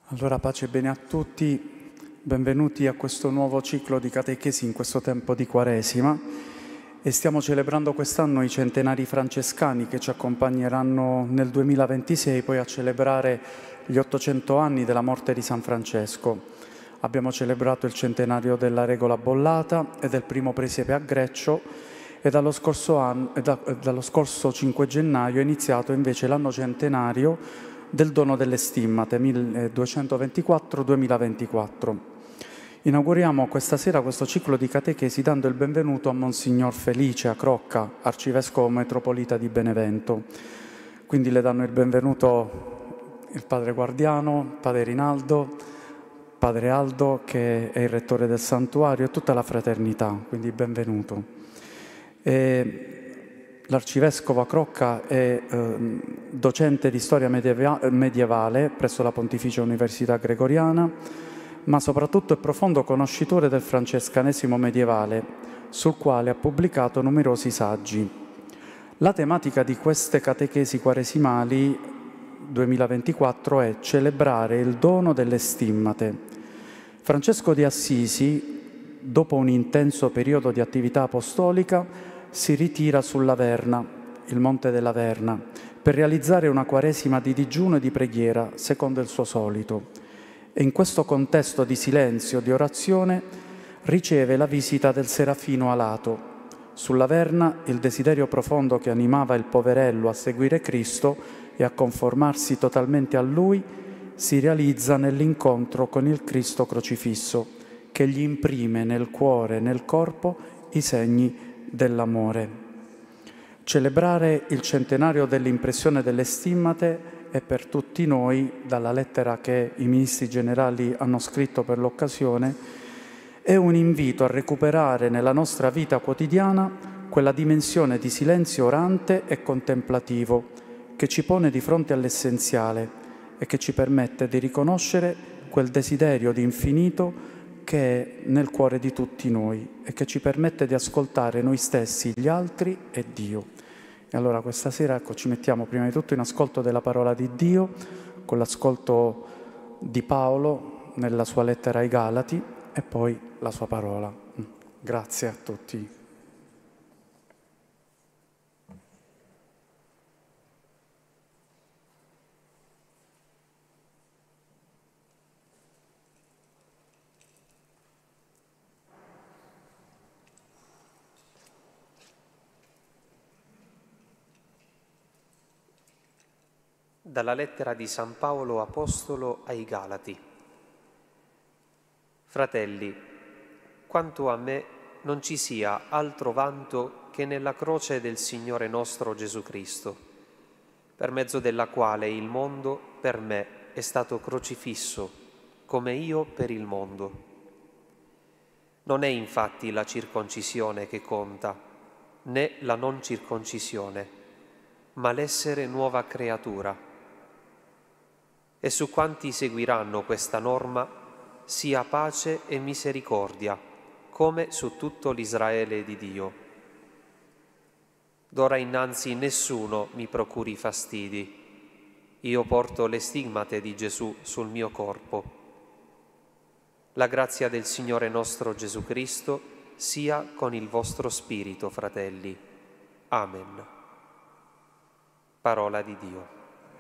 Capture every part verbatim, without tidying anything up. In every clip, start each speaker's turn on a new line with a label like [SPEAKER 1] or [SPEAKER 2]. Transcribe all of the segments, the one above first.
[SPEAKER 1] Allora, pace e bene a tutti, benvenuti a questo nuovo ciclo di catechesi in questo tempo di Quaresima e stiamo celebrando quest'anno i centenari francescani che ci accompagneranno nel duemilaventisei poi a celebrare gli ottocento anni della morte di San Francesco. Abbiamo celebrato il centenario della Regola Bollata e del primo presepe a Greccio e dallo scorso, anno, e da, dallo scorso cinque gennaio è iniziato invece l'anno centenario del dono delle stimmate milleduecentoventiquattro duemilaventiquattro. Inauguriamo questa sera questo ciclo di catechesi dando il benvenuto a Monsignor Felice Acrocca, arcivescovo metropolita di Benevento. Quindi le danno il benvenuto il padre Guardiano, padre Rinaldo, padre Aldo che è il rettore del santuario e tutta la fraternità, quindi benvenuto. E L'arcivescovo Acrocca è eh, docente di storia medieva- medievale presso la Pontificia Università Gregoriana, ma soprattutto è profondo conoscitore del francescanesimo medievale, sul quale ha pubblicato numerosi saggi. La tematica di queste catechesi quaresimali duemilaventiquattro è celebrare il dono delle stimmate. Francesco di Assisi, dopo un intenso periodo di attività apostolica, si ritira sull'Averna, il Monte della Verna, per realizzare una quaresima di digiuno e di preghiera, secondo il suo solito. E in questo contesto di silenzio, di orazione, riceve la visita del Serafino alato. Sull'Averna il desiderio profondo che animava il poverello a seguire Cristo e a conformarsi totalmente a Lui si realizza nell'incontro con il Cristo crocifisso, che gli imprime nel cuore e nel corpo i segni dell'amore. Celebrare il centenario dell'impressione delle stimmate è per tutti noi, dalla lettera che i ministri generali hanno scritto per l'occasione, è un invito a recuperare nella nostra vita quotidiana quella dimensione di silenzio orante e contemplativo che ci pone di fronte all'essenziale e che ci permette di riconoscere quel desiderio di infinito che è nel cuore di tutti noi e che ci permette di ascoltare noi stessi, gli altri e Dio. E allora questa sera ecco, ci mettiamo prima di tutto in ascolto della parola di Dio, con l'ascolto di Paolo nella sua lettera ai Galati e poi la sua parola. Grazie a tutti.
[SPEAKER 2] Dalla lettera di San Paolo Apostolo ai Galati. Fratelli, quanto a me non ci sia altro vanto che nella croce del Signore nostro Gesù Cristo, per mezzo della quale il mondo per me è stato crocifisso, come io per il mondo. Non è infatti la circoncisione che conta, né la non circoncisione, ma l'essere nuova creatura. E su quanti seguiranno questa norma sia pace e misericordia, come su tutto l'Israele di Dio. D'ora innanzi nessuno mi procuri fastidi. Io porto le stigmate di Gesù sul mio corpo. La grazia del Signore nostro Gesù Cristo sia con il vostro spirito, fratelli. Amen. Parola di Dio.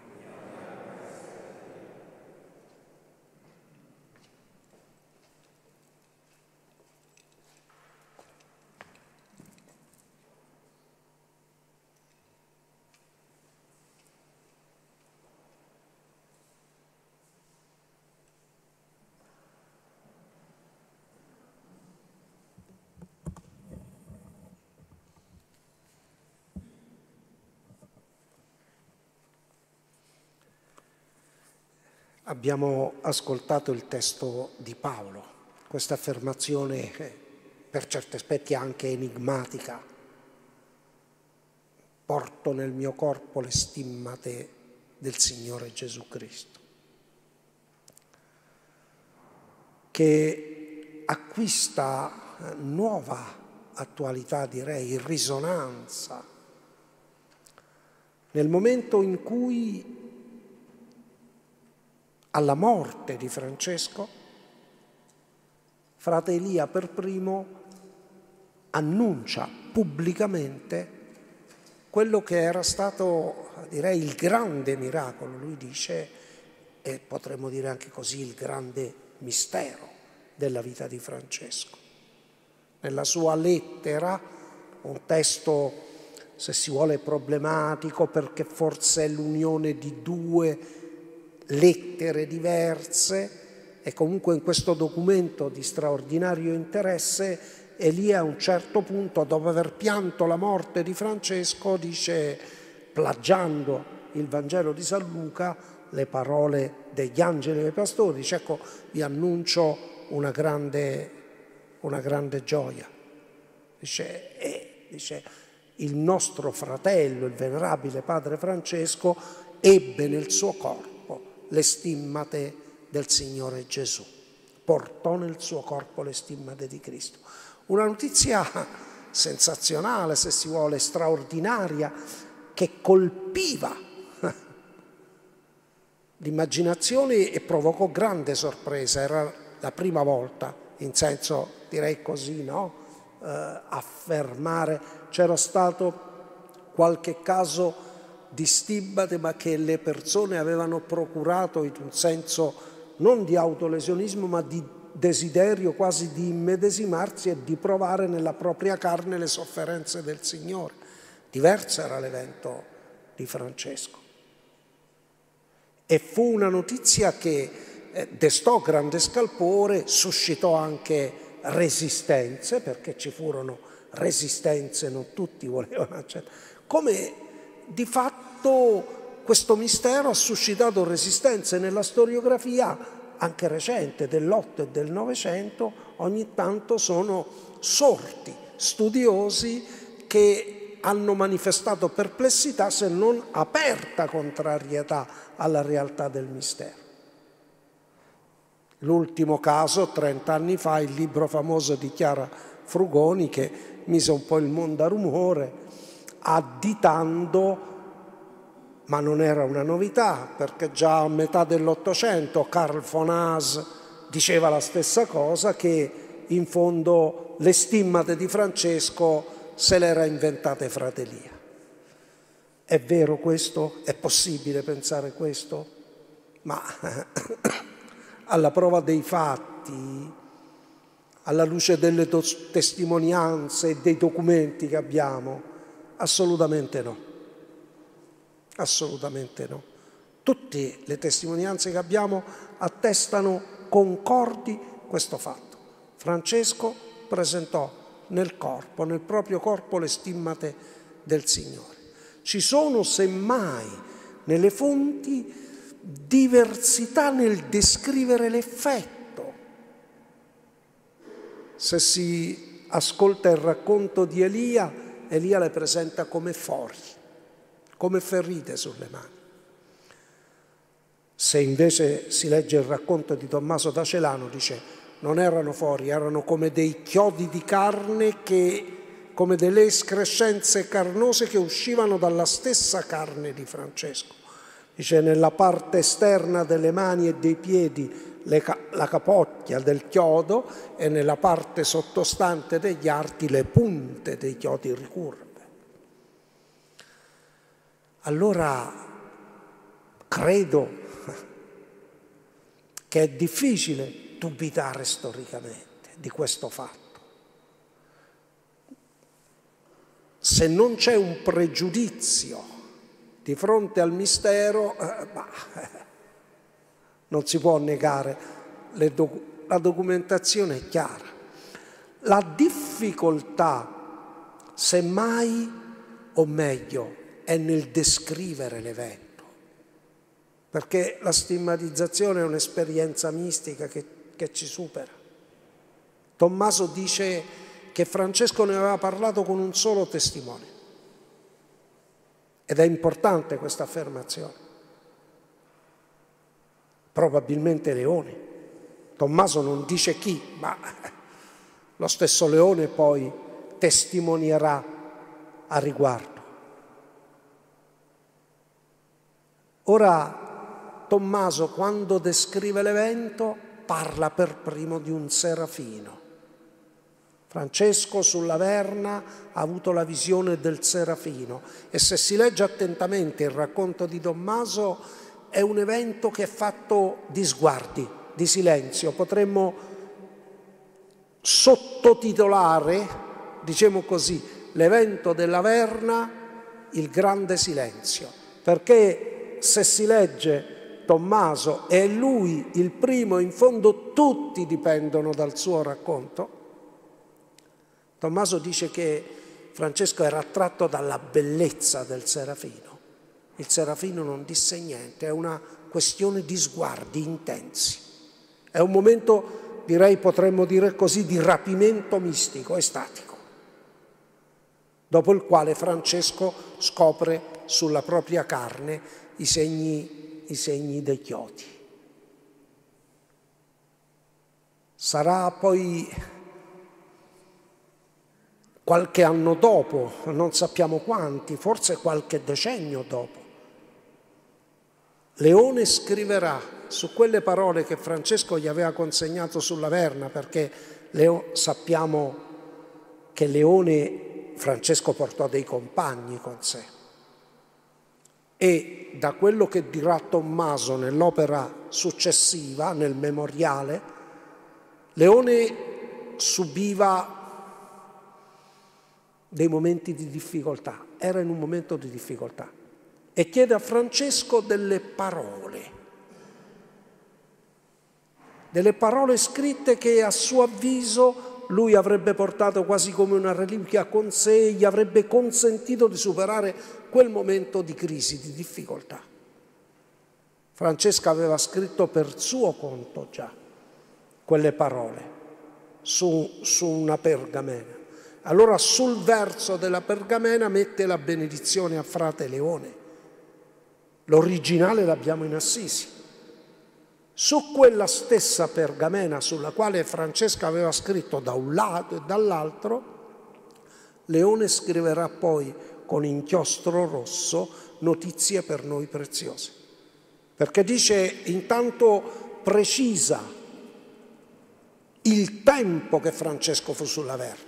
[SPEAKER 3] Abbiamo ascoltato il testo di Paolo, questa affermazione per certi aspetti anche enigmatica. Porto nel mio corpo le stimmate del Signore Gesù Cristo, che acquista nuova attualità, direi, risonanza, nel momento in cui alla morte di Francesco, frate Elia per primo annuncia pubblicamente quello che era stato, direi, il grande miracolo. Lui dice, e potremmo dire anche così, il grande mistero della vita di Francesco. Nella sua lettera, un testo, se si vuole, problematico, perché forse è l'unione di due lettere diverse, e comunque in questo documento di straordinario interesse, Elia a un certo punto, dopo aver pianto la morte di Francesco, dice, plagiando il Vangelo di San Luca, le parole degli angeli e dei pastori, dice, ecco, vi annuncio una grande, una grande gioia. Dice, eh, dice, il nostro fratello, il venerabile padre Francesco, ebbe nel suo corpo le stimmate del Signore Gesù, portò nel suo corpo le stimmate di Cristo. Una notizia sensazionale, se si vuole, straordinaria, che colpiva l'immaginazione e provocò grande sorpresa. Era la prima volta, in senso, direi così, no? Eh, affermare, c'era stato qualche caso di stimmate, ma che le persone avevano procurato in un senso non di autolesionismo, ma di desiderio quasi di immedesimarsi e di provare nella propria carne le sofferenze del Signore. Diverso era l'evento di Francesco. E fu una notizia che eh, destò grande scalpore, suscitò anche resistenze, perché ci furono resistenze, non tutti volevano accettare. Come di fatto questo mistero ha suscitato resistenze nella storiografia anche recente dell'Otto e del Novecento. Ogni tanto sono sorti studiosi che hanno manifestato perplessità, se non aperta contrarietà alla realtà del mistero. L'ultimo caso, trent'anni fa, il libro famoso di Chiara Frugoni, che mise un po' il mondo a rumore, additando, ma non era una novità, perché già a metà dell'Ottocento Carl von Haas diceva la stessa cosa, che in fondo le stimmate di Francesco se le era inventate frate Elia. È vero questo? È possibile pensare questo? Ma alla prova dei fatti, alla luce delle testimonianze e dei documenti che abbiamo, assolutamente no. Assolutamente no. Tutte le testimonianze che abbiamo attestano concordi questo fatto. Francesco presentò nel corpo, nel proprio corpo, le stimmate del Signore. Ci sono semmai nelle fonti diversità nel descrivere l'effetto. Se si ascolta il racconto di Elia, Elia le presenta come fori, come ferite sulle mani. Se invece si legge il racconto di Tommaso da Celano, dice non erano fori, erano come dei chiodi di carne, che, come delle escrescenze carnose che uscivano dalla stessa carne di Francesco. Dice nella parte esterna delle mani e dei piedi le, la capocchia del chiodo, e nella parte sottostante degli arti le punte dei chiodi ricurve. Allora credo che è difficile dubitare storicamente di questo fatto. Se non c'è un pregiudizio di fronte al mistero, eh, bah, non si può negare, le doc- la documentazione è chiara. La difficoltà, semmai, o meglio, è nel descrivere l'evento. Perché la stigmatizzazione è un'esperienza mistica che, che ci supera. Tommaso dice che Francesco ne aveva parlato con un solo testimone. Ed è importante questa affermazione. Probabilmente Leone. Tommaso non dice chi, ma lo stesso Leone poi testimonierà a riguardo. Ora, Tommaso, quando descrive l'evento, parla per primo di un serafino. Francesco sulla Verna ha avuto la visione del serafino e se si legge attentamente il racconto di Tommaso è un evento che è fatto di sguardi, di silenzio. Potremmo sottotitolare, diciamo così, l'evento della Verna, il grande silenzio, perché se si legge Tommaso è lui il primo, in fondo tutti dipendono dal suo racconto. Tommaso dice che Francesco era attratto dalla bellezza del serafino. Il serafino non disse niente, è una questione di sguardi intensi. È un momento, direi, potremmo dire così, di rapimento mistico, estatico, dopo il quale Francesco scopre sulla propria carne i segni, i segni dei chiodi. Sarà poi qualche anno dopo, non sappiamo quanti, forse qualche decennio dopo, Leone scriverà su quelle parole che Francesco gli aveva consegnato sulla Verna, perché Leo, sappiamo che Leone Francesco portò dei compagni con sé. E da quello che dirà Tommaso nell'opera successiva, nel memoriale, Leone subiva dei momenti di difficoltà, era in un momento di difficoltà e chiede a Francesco delle parole, delle parole scritte che a suo avviso lui avrebbe portato quasi come una reliquia con sé, gli avrebbe consentito di superare quel momento di crisi, di difficoltà. Francesco aveva scritto per suo conto già quelle parole su, su una pergamena. Allora sul verso della pergamena mette la benedizione a frate Leone. L'originale l'abbiamo in Assisi. Su quella stessa pergamena sulla quale Francesco aveva scritto da un lato e dall'altro, Leone scriverà poi con inchiostro rosso notizie per noi preziose. Perché dice, intanto precisa il tempo che Francesco fu sulla Verna.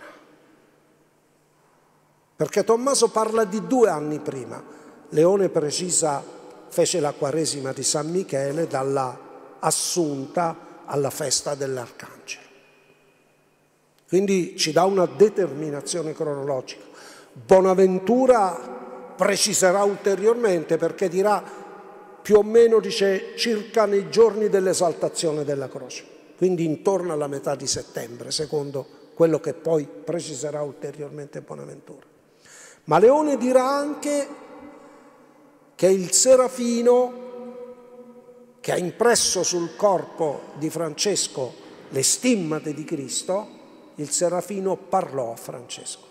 [SPEAKER 3] Perché Tommaso parla di due anni prima, Leone precisa, fece la Quaresima di San Michele dalla Assunta alla festa dell'Arcangelo. Quindi ci dà una determinazione cronologica. Bonaventura preciserà ulteriormente perché dirà più o meno, dice, circa nei giorni dell'esaltazione della croce, quindi intorno alla metà di settembre, secondo quello che poi preciserà ulteriormente Bonaventura. Ma Leone dirà anche che il serafino che ha impresso sul corpo di Francesco le stimmate di Cristo, il serafino parlò a Francesco.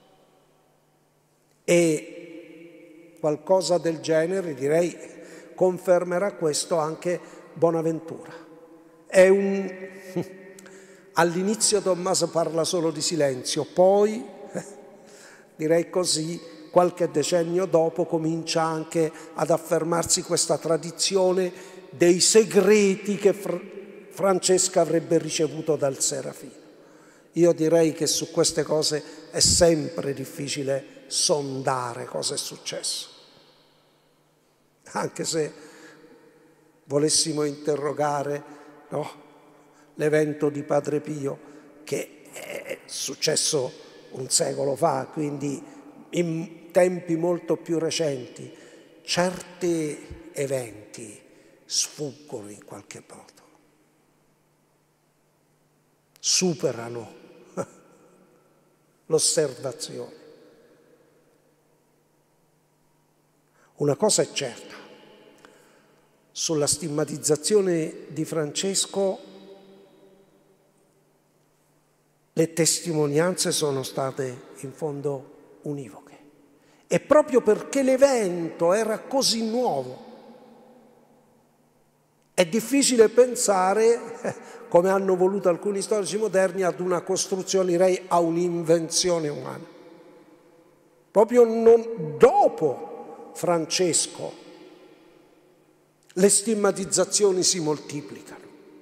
[SPEAKER 3] E qualcosa del genere, direi, confermerà questo anche Bonaventura. È un... All'inizio Tommaso parla solo di silenzio, poi direi così, qualche decennio dopo comincia anche ad affermarsi questa tradizione dei segreti che Fr- Francesca avrebbe ricevuto dal serafino. Io direi che su queste cose è sempre difficile sondare cosa è successo. Anche se volessimo interrogare, no, l'evento di Padre Pio, che è successo un secolo fa, quindi in tempi molto più recenti, certi eventi sfuggono in qualche modo, superano l'osservazione. Una cosa è certa, sulla stigmatizzazione di Francesco le testimonianze sono state in fondo univoche. E proprio perché l'evento era così nuovo, è difficile pensare, come hanno voluto alcuni storici moderni, ad una costruzione, direi a un'invenzione umana. Proprio non, dopo Francesco le stigmatizzazioni si moltiplicano.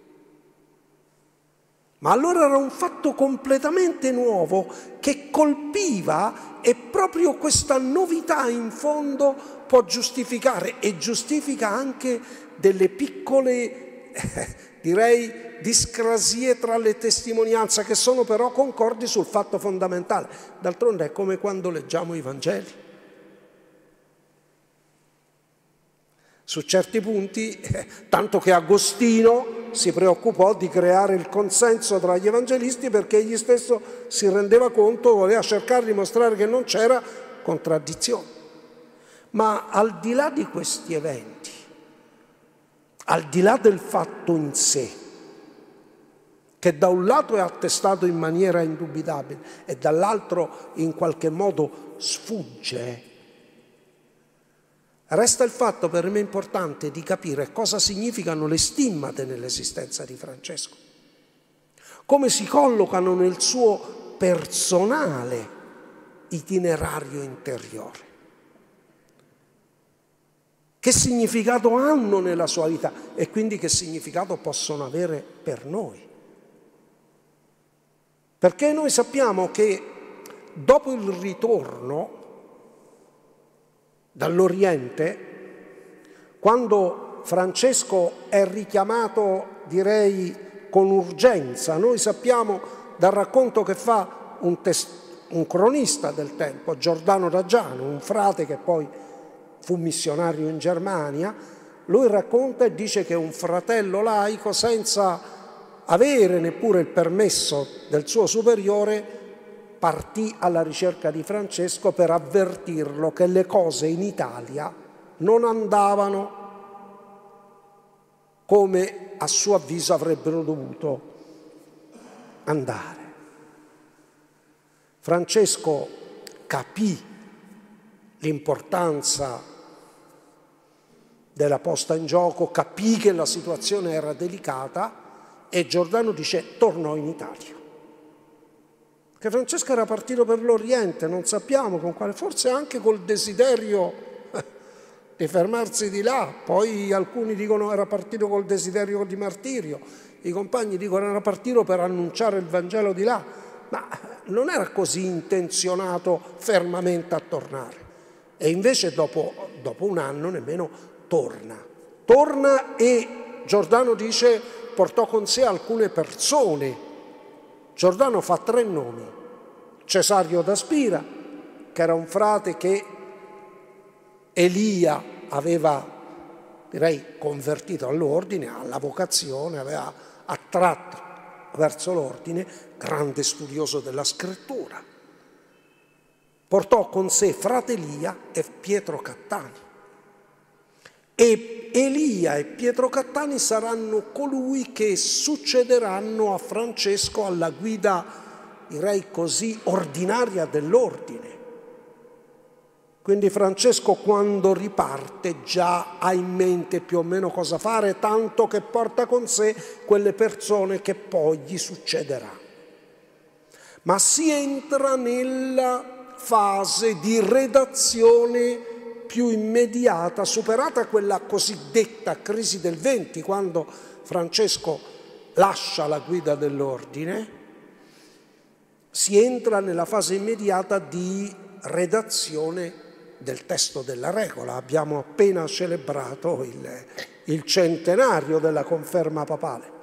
[SPEAKER 3] Ma allora era un fatto completamente nuovo che colpiva, e proprio questa novità in fondo può giustificare e giustifica anche delle piccole, eh, direi, discrasie tra le testimonianze che sono però concordi sul fatto fondamentale. D'altronde è come quando leggiamo i Vangeli. Su certi punti, eh, tanto che Agostino si preoccupò di creare il consenso tra gli evangelisti perché egli stesso si rendeva conto, voleva cercare di mostrare che non c'era contraddizione. Ma al di là di questi eventi, al di là del fatto in sé, che da un lato è attestato in maniera indubitabile e dall'altro in qualche modo sfugge, resta il fatto per me importante di capire cosa significano le stimmate nell'esistenza di Francesco, come si collocano nel suo personale itinerario interiore, che significato hanno nella sua vita e quindi che significato possono avere per noi. Perché noi sappiamo che dopo il ritorno dall'Oriente, quando Francesco è richiamato, direi, con urgenza, noi sappiamo dal racconto che fa un, un cronista del tempo, Giordano Raggiano, un frate che poi fu missionario in Germania, lui racconta e dice che un fratello laico, senza avere neppure il permesso del suo superiore, partì alla ricerca di Francesco per avvertirlo che le cose in Italia non andavano come a suo avviso avrebbero dovuto andare. Francesco capì l'importanza della posta in gioco, capì che la situazione era delicata e Giordano dice tornò in Italia. Che Francesco era partito per l'Oriente, non sappiamo con quale, forse anche col desiderio di fermarsi di là, poi alcuni dicono era partito col desiderio di martirio, i compagni dicono era partito per annunciare il Vangelo di là, ma non era così intenzionato fermamente a tornare. E invece dopo, dopo un anno nemmeno torna. Torna e Giordano dice portò con sé alcune persone. Giordano fa tre nomi: Cesario da Spira, che era un frate che Elia aveva, direi, convertito all'ordine, alla vocazione, aveva attratto verso l'ordine, grande studioso della scrittura. Portò con sé frate Elia e Pietro Cattani. E Elia e Pietro Cattani saranno colui che succederanno a Francesco alla guida, direi così, ordinaria dell'ordine. Quindi Francesco quando riparte già ha in mente più o meno cosa fare, tanto che porta con sé quelle persone che poi gli succederà. Ma si entra nella fase di redazione più immediata, superata quella cosiddetta crisi del venti, quando Francesco lascia la guida dell'ordine, si entra nella fase immediata di redazione del testo della regola. Abbiamo appena celebrato il, il centenario della conferma papale.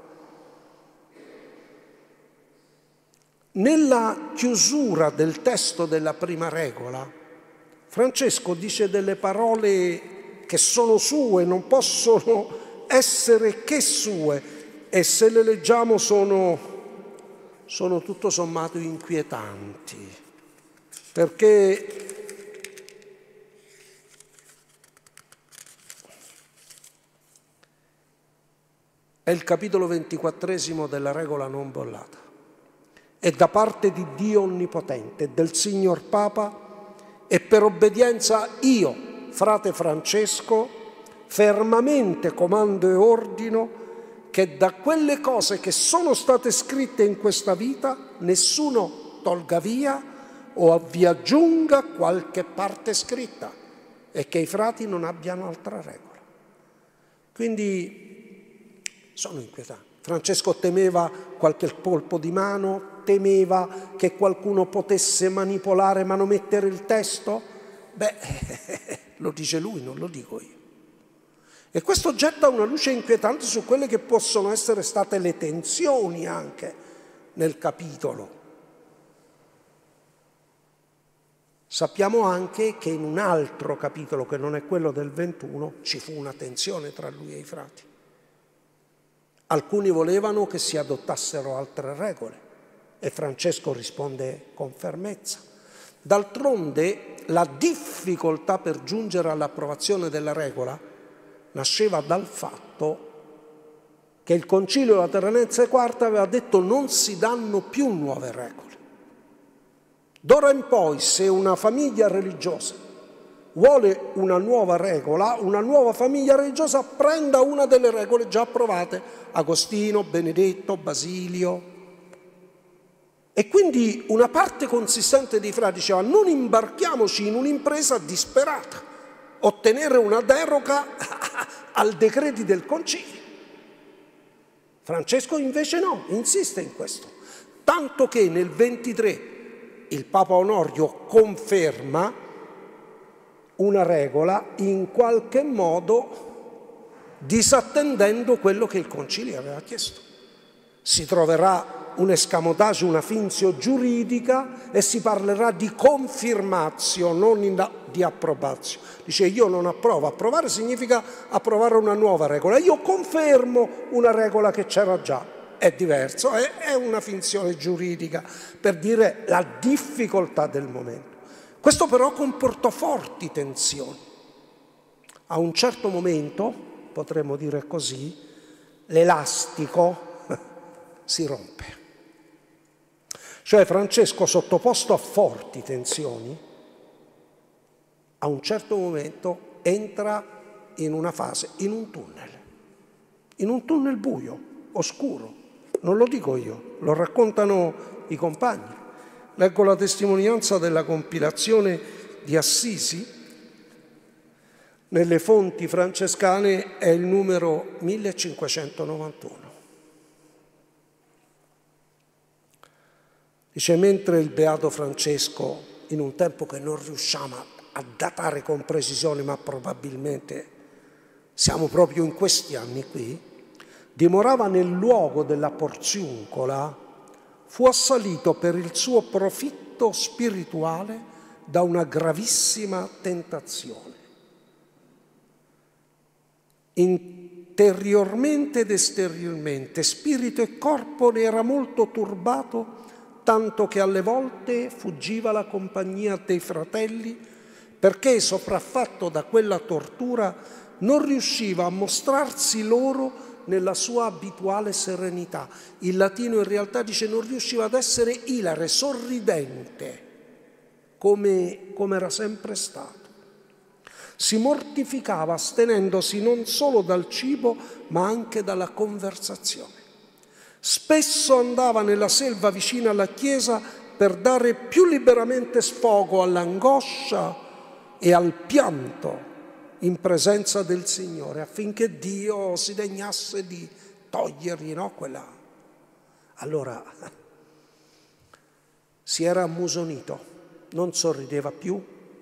[SPEAKER 3] Nella chiusura del testo della prima regola, Francesco dice delle parole che sono sue, non possono essere che sue, e se le leggiamo sono, sono tutto sommato inquietanti, perché è il capitolo ventiquattresimo della regola non bollata. E da parte di Dio Onnipotente, del Signor Papa, e per obbedienza io, frate Francesco, fermamente comando e ordino che da quelle cose che sono state scritte in questa vita nessuno tolga via o vi aggiunga qualche parte scritta, e che i frati non abbiano altra regola. Quindi sono inquietanti. Francesco temeva qualche colpo di mano, temeva che qualcuno potesse manipolare, manomettere il testo. Beh, lo dice lui, non lo dico io. E questo getta una luce inquietante su quelle che possono essere state le tensioni anche nel capitolo. Sappiamo anche che in un altro capitolo, che non è quello del ventuno, ci fu una tensione tra lui e i frati. Alcuni volevano che si adottassero altre regole e Francesco risponde con fermezza. D'altronde la difficoltà per giungere all'approvazione della regola nasceva dal fatto che il Concilio Lateranense quarto aveva detto non si danno più nuove regole. D'ora in poi, se una famiglia religiosa vuole una nuova regola, una nuova famiglia religiosa prenda una delle regole già approvate, Agostino, Benedetto, Basilio. E quindi una parte consistente dei frati diceva non imbarchiamoci in un'impresa disperata, ottenere una deroga al decreti del concilio. Francesco invece no, insiste in questo, tanto che nel ventitré il Papa Onorio conferma una regola in qualche modo disattendendo quello che il concilio aveva chiesto. Si troverà un escamotage, una finzio giuridica e si parlerà di confirmatio, non di approbazio. Dice io non approvo, approvare significa approvare una nuova regola, io confermo una regola che c'era già. È diverso, è, è una finzione giuridica per dire la difficoltà del momento. Questo però comportò forti tensioni. A un certo momento, potremmo dire così, l'elastico si rompe. Cioè Francesco, sottoposto a forti tensioni, a un certo momento entra in una fase, in un tunnel, in un tunnel buio, oscuro. Non lo dico io, lo raccontano i compagni. Leggo la testimonianza della compilazione di Assisi, nelle fonti francescane è il numero millecinquecentonovantuno. Dice, mentre il beato Francesco, in un tempo che non riusciamo a datare con precisione, ma probabilmente siamo proprio in questi anni qui, dimorava nel luogo della Porziuncola, fu assalito per il suo profitto spirituale da una gravissima tentazione. Interiormente ed esteriormente, spirito e corpo ne era molto turbato, tanto che alle volte fuggiva la compagnia dei fratelli, perché sopraffatto da quella tortura non riusciva a mostrarsi loro nella sua abituale serenità. Il latino in realtà dice non riusciva ad essere ilare, sorridente, come, come era sempre stato. Si mortificava astenendosi non solo dal cibo, ma anche dalla conversazione. Spesso andava nella selva vicina alla chiesa per dare più liberamente sfogo all'angoscia e al pianto in presenza del Signore, affinché Dio si degnasse di togliergli, no, quella. Allora si era ammusonito, non sorrideva più,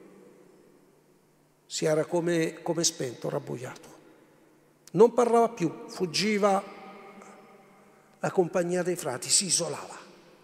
[SPEAKER 3] si era come, come spento, rabbuiato. Non parlava più, fuggiva la compagnia dei frati, si isolava.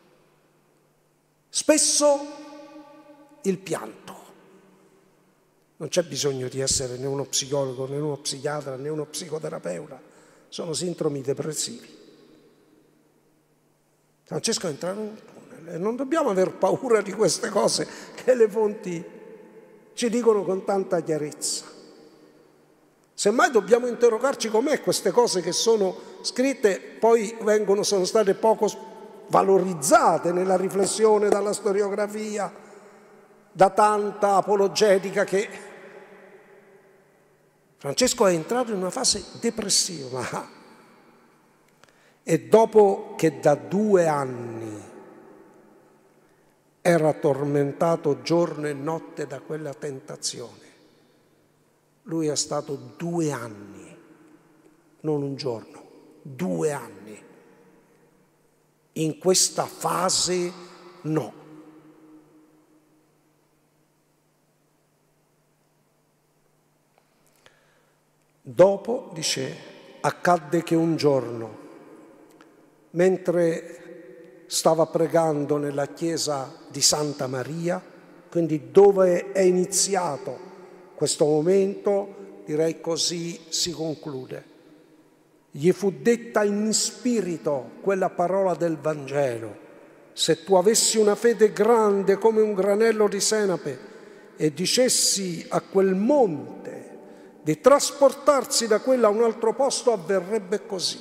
[SPEAKER 3] Spesso il pianto. Non c'è bisogno di essere né uno psicologo, né uno psichiatra, né uno psicoterapeuta. Sono sindromi depressivi. Francesco è entrato in un tunnel e non dobbiamo aver paura di queste cose che le fonti ci dicono con tanta chiarezza. Semmai dobbiamo interrogarci com'è queste cose che sono scritte, poi vengono, sono state poco valorizzate nella riflessione dalla storiografia, da tanta apologetica che Francesco è entrato in una fase depressiva e dopo che da due anni era tormentato giorno e notte da quella tentazione, lui è stato due anni non un giorno, due anni. In questa fase no. Dopo, dice, accadde che un giorno, mentre stava pregando nella chiesa di Santa Maria, quindi dove è iniziato questo momento, direi così si conclude. Gli fu detta in spirito quella parola del Vangelo: se tu avessi una fede grande come un granello di senape e dicessi a quel monte di trasportarsi da quello a un altro posto, avverrebbe così.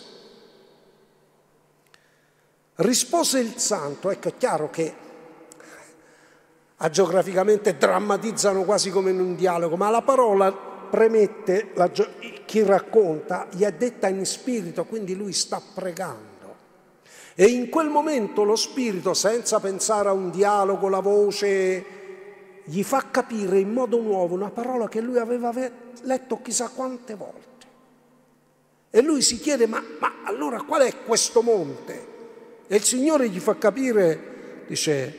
[SPEAKER 3] Rispose il santo. Ecco, è chiaro che agiograficamente drammatizzano quasi come in un dialogo, ma la parola premette, la, chi racconta gli è detta in spirito, quindi lui sta pregando. E in quel momento lo spirito, senza pensare a un dialogo, la voce, gli fa capire in modo nuovo una parola che lui aveva letto chissà quante volte. E lui si chiede, ma, ma allora qual è questo monte? E il Signore gli fa capire, dice,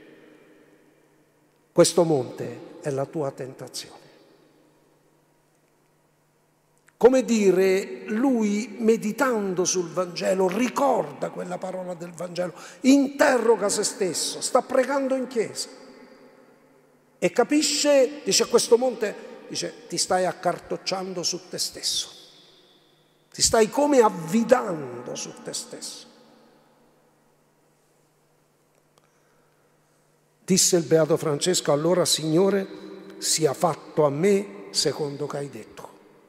[SPEAKER 3] questo monte è la tua tentazione. Come dire, lui meditando sul Vangelo ricorda quella parola del Vangelo, interroga se stesso, sta pregando in chiesa e capisce, dice, a questo monte, dice, ti stai accartocciando su te stesso, ti stai come avvidando su te stesso. Disse il Beato Francesco, allora Signore, sia fatto a me secondo che hai detto.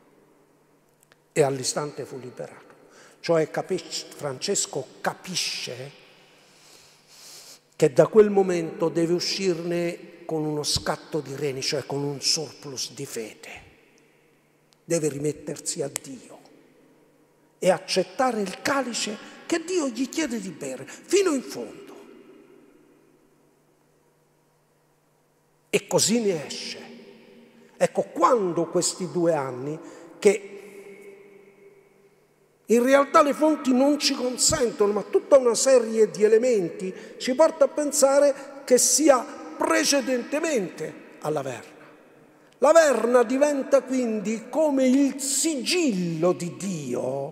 [SPEAKER 3] E all'istante fu liberato. Cioè capisce, Francesco capisce che da quel momento deve uscirne con uno scatto di reni, cioè con un surplus di fede. Deve rimettersi a Dio e accettare il calice che Dio gli chiede di bere fino in fondo. E così ne esce. Ecco, quando questi due anni, che in realtà le fonti non ci consentono, ma tutta una serie di elementi ci porta a pensare che sia precedentemente alla Verna. La Verna diventa quindi come il sigillo di Dio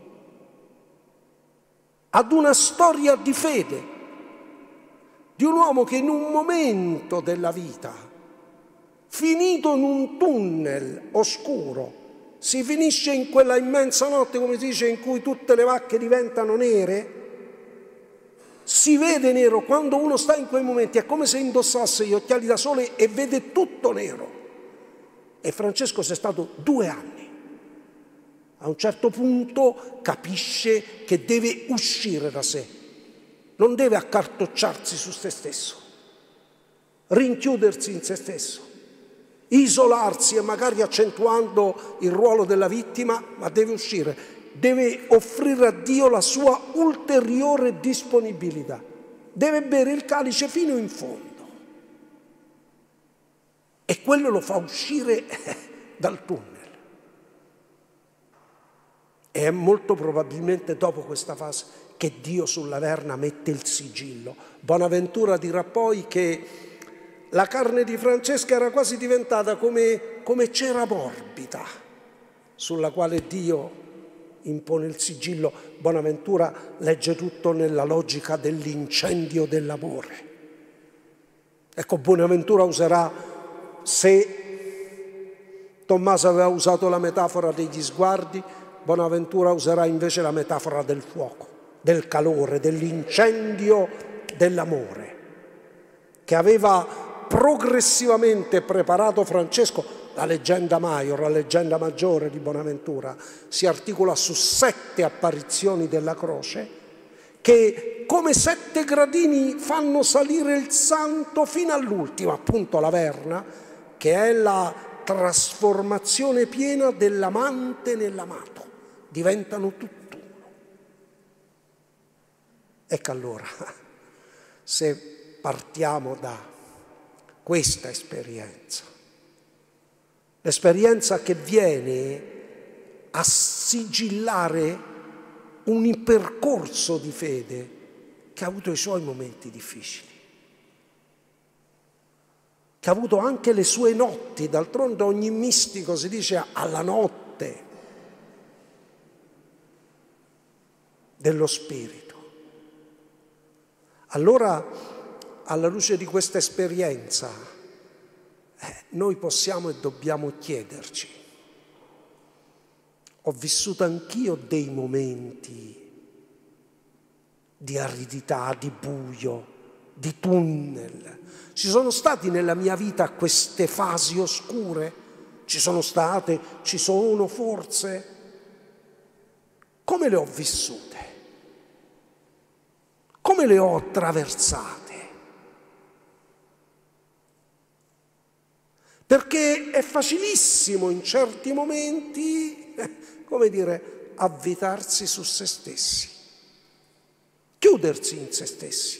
[SPEAKER 3] ad una storia di fede, di un uomo che in un momento della vita, finito in un tunnel oscuro, si finisce in quella immensa notte, come si dice, in cui tutte le vacche diventano nere, si vede nero. Quando uno sta in quei momenti è come se indossasse gli occhiali da sole e vede tutto nero. E Francesco c'è stato due anni. A un certo punto capisce che deve uscire da sé, non deve accartocciarsi su se stesso, rinchiudersi in se stesso, isolarsi e magari accentuando il ruolo della vittima, ma deve uscire, deve offrire a Dio la sua ulteriore disponibilità, deve bere il calice fino in fondo e quello lo fa uscire dal tunnel. E è molto probabilmente dopo questa fase che Dio sulla Verna mette il sigillo. Bonaventura dirà poi che la carne di Francesca era quasi diventata come, come cera morbida sulla quale Dio impone il sigillo. Bonaventura legge tutto nella logica dell'incendio dell'amore. Ecco, Bonaventura userà, se Tommaso aveva usato la metafora degli sguardi, Bonaventura userà invece la metafora del fuoco, del calore, dell'incendio dell'amore, che aveva progressivamente preparato Francesco. La leggenda maior, la leggenda maggiore di Bonaventura, si articola su sette apparizioni della croce che come sette gradini fanno salire il santo fino all'ultima, appunto la Verna, che è la trasformazione piena dell'amante nell'amato. Diventano tutt'uno. Ecco allora, se partiamo da questa esperienza, l'esperienza che viene a sigillare un percorso di fede che ha avuto i suoi momenti difficili, che ha avuto anche le sue notti. D'altronde ogni mistico si dice alla notte dello spirito. Allora, alla luce di questa esperienza, eh, noi possiamo e dobbiamo chiederci: ho vissuto anch'io dei momenti di aridità, di buio, di tunnel. Ci sono stati nella mia vita queste fasi oscure? Ci sono state? Ci sono forse? Come le ho vissute? Come le ho attraversate? Perché è facilissimo in certi momenti, come dire, avvitarsi su se stessi, chiudersi in se stessi.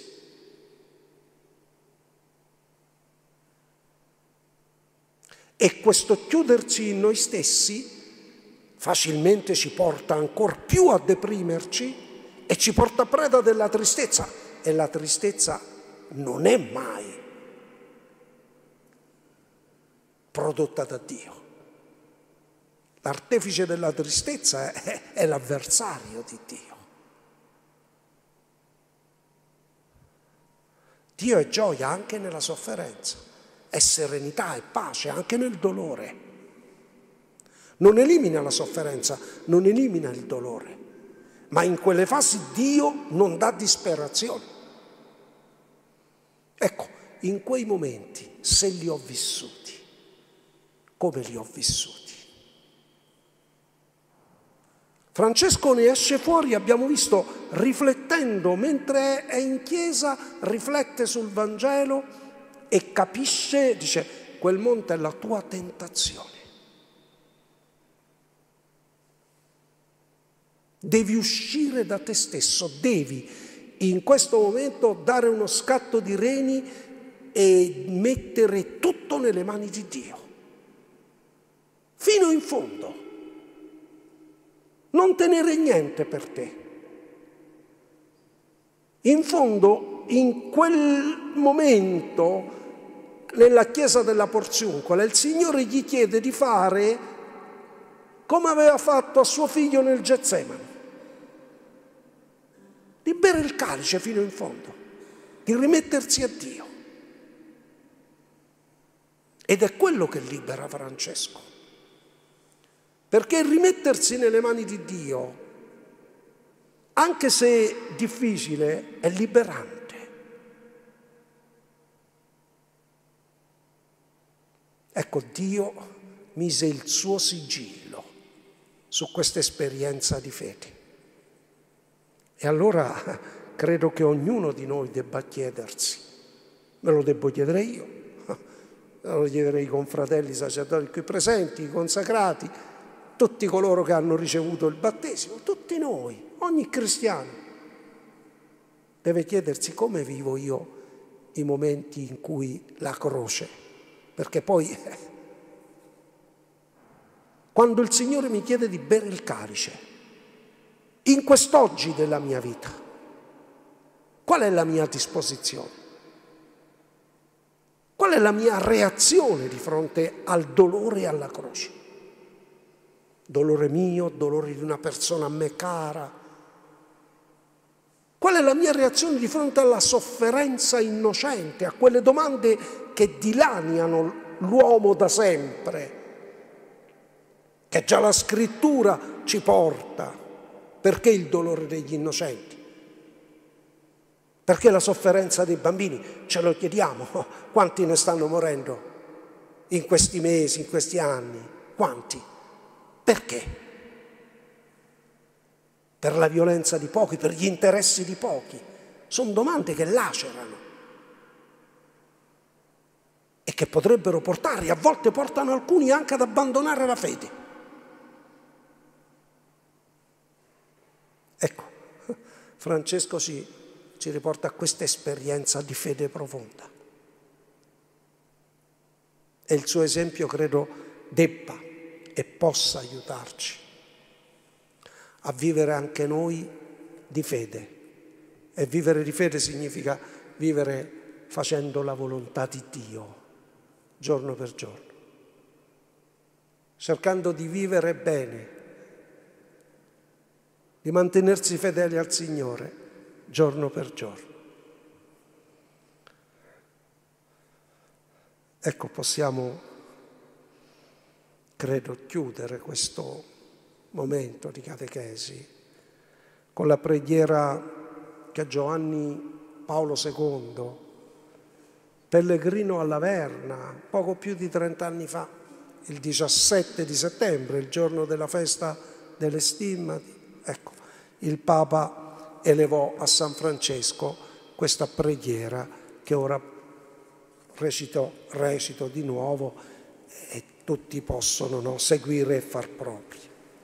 [SPEAKER 3] E questo chiuderci in noi stessi facilmente ci porta ancor più a deprimerci e ci porta a preda della tristezza. E la tristezza non è mai prodotta da Dio. L'artefice della tristezza è, è l'avversario di Dio. Dio è gioia anche nella sofferenza, è serenità e pace anche nel dolore. Non elimina la sofferenza, non elimina il dolore, ma in quelle fasi Dio non dà disperazione. Ecco, in quei momenti, se li ho vissuti, come li ho vissuti? Francesco ne esce fuori, abbiamo visto, riflettendo, mentre è in chiesa, riflette sul Vangelo e capisce, dice, quel monte è la tua tentazione. Devi uscire da te stesso, devi in questo momento dare uno scatto di reni e mettere tutto nelle mani di Dio. Fino in fondo. Non tenere niente per te. In fondo, in quel momento, nella chiesa della Porziuncola, il Signore gli chiede di fare come aveva fatto a suo figlio nel Getsemani, di bere il calice fino in fondo, di rimettersi a Dio. Ed è quello che libera Francesco. Perché rimettersi nelle mani di Dio, anche se difficile, è liberante. Ecco, Dio mise il suo sigillo su questa esperienza di fede. E allora credo che ognuno di noi debba chiedersi, me lo devo chiedere io, me lo chiederei i confratelli sacerdoti qui presenti, i consacrati, tutti coloro che hanno ricevuto il battesimo, tutti noi, ogni cristiano deve chiedersi come vivo io i momenti in cui la croce, perché poi quando il Signore mi chiede di bere il calice, in quest'oggi della mia vita, qual è la mia disposizione? Qual è la mia reazione di fronte al dolore e alla croce? Dolore mio, dolore di una persona a me cara. Qual è la mia reazione di fronte alla sofferenza innocente, a quelle domande che dilaniano l'uomo da sempre, che già la scrittura ci porta? Perché il dolore degli innocenti? Perché la sofferenza dei bambini? Ce lo chiediamo. Quanti ne stanno morendo in questi mesi, in questi anni? Quanti? Perché? Per la violenza di pochi, per gli interessi di pochi. Sono domande che lacerano e che potrebbero portare, a volte portano alcuni anche ad abbandonare la fede. Ecco, Francesco ci, ci riporta a questa esperienza di fede profonda. E il suo esempio credo debba e possa aiutarci a vivere anche noi di fede. E vivere di fede significa vivere facendo la volontà di Dio, giorno per giorno, cercando di vivere bene, di mantenersi fedeli al Signore, giorno per giorno. Ecco, possiamo, credo, chiudere questo momento di catechesi con la preghiera che Giovanni Paolo secondo, pellegrino alla Verna, poco più di trent'anni fa, il diciassette di settembre, il giorno della festa delle Stimmati, ecco, il Papa elevò a San Francesco questa preghiera che ora recito, recito di nuovo e tutti possono, no, seguire e far propri.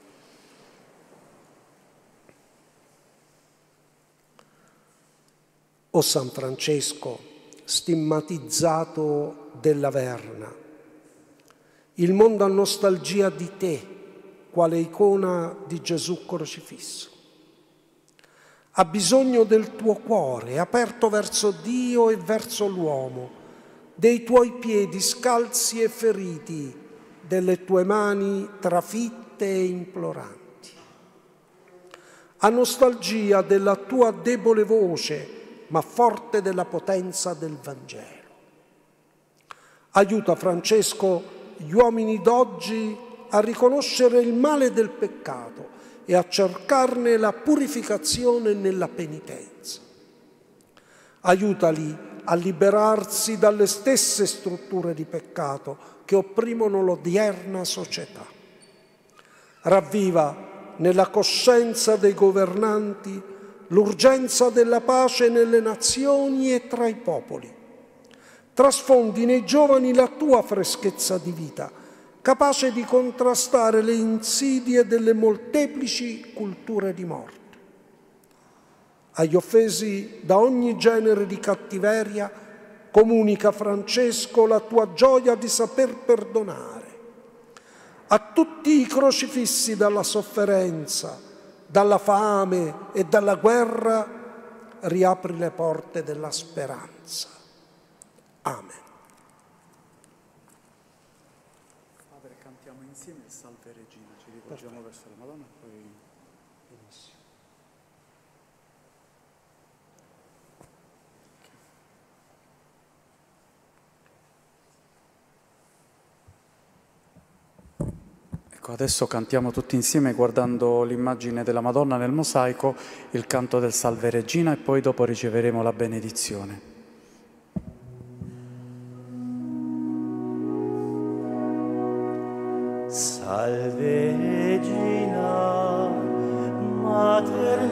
[SPEAKER 3] O San Francesco, stigmatizzato della Verna, il mondo ha nostalgia di te, quale icona di Gesù crocifisso. Ha bisogno del tuo cuore, aperto verso Dio e verso l'uomo, dei tuoi piedi scalzi e feriti, delle tue mani trafitte e imploranti. Ha nostalgia della tua debole voce, ma forte della potenza del Vangelo. Aiuta, Francesco, gli uomini d'oggi a riconoscere il male del peccato e a cercarne la purificazione nella penitenza. Aiutali a liberarsi dalle stesse strutture di peccato che opprimono l'odierna società. Ravviva nella coscienza dei governanti l'urgenza della pace nelle nazioni e tra i popoli. Trasfondi nei giovani la tua freschezza di vita, capace di contrastare le insidie delle molteplici culture di morte. Agli offesi da ogni genere di cattiveria, comunica, Francesco, la tua gioia di saper perdonare. A tutti i crocifissi dalla sofferenza, dalla fame e dalla guerra, riapri le porte della speranza. Amen.
[SPEAKER 1] Padre, cantiamo insieme il Salve Regina, ci rivolgiamo verso la Madonna e poi... Benissimo. Ecco, adesso cantiamo tutti insieme guardando l'immagine della Madonna nel mosaico, il canto del Salve Regina e poi dopo riceveremo la benedizione.
[SPEAKER 4] Salve Regina, Mater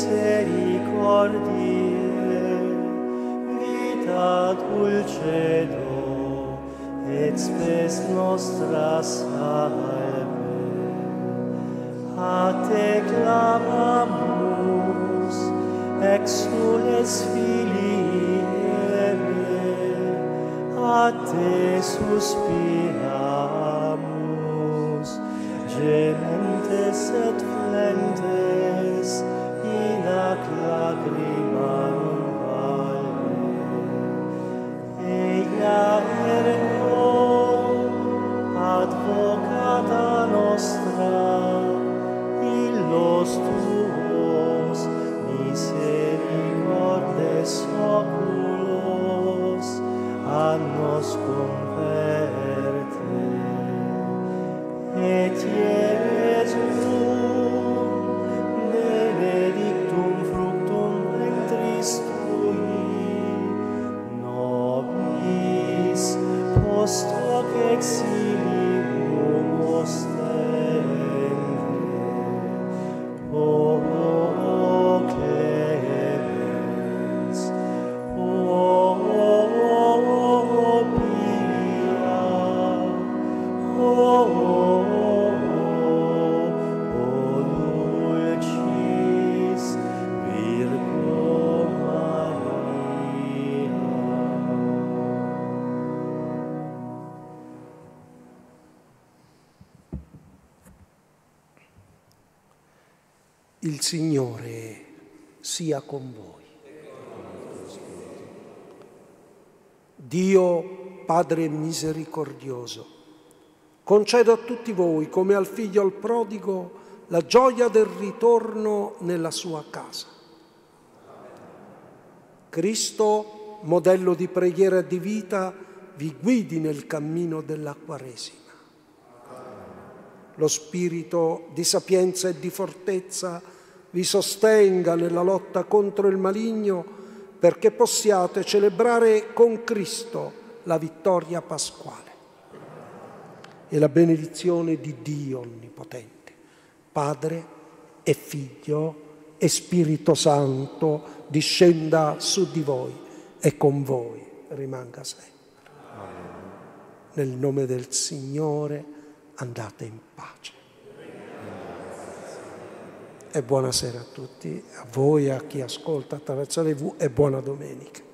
[SPEAKER 4] misericordiae, vita dulcedo, et spes nostra salve. A te clamamus, exules filii Eve, a te suspiramus, gementes et flentes, in ac lagrimarum valle. Eia ergo, advocata nostra, illos tuos misericordes oculos a nos converte. Et Iesum, benedictum fructum ventris tui, nobis post hoc exilium ostende. O clemens, o pia, o dulcis Virgo Maria.
[SPEAKER 3] Il Signore sia con voi. Dio Padre misericordioso, conceda a tutti voi, come al figlio al prodigo, la gioia del ritorno nella sua casa. Cristo, modello di preghiera e di vita, vi guidi nel cammino della Quaresima. Lo spirito di sapienza e di fortezza vi sostenga nella lotta contro il maligno, perché possiate celebrare con Cristo la vittoria pasquale. E la benedizione di Dio Onnipotente, Padre e Figlio e Spirito Santo, discenda su di voi e con voi rimanga sempre. Nel nome del Signore andate in pace. E buonasera a tutti, a voi, a chi ascolta attraverso le tivù, e buona domenica.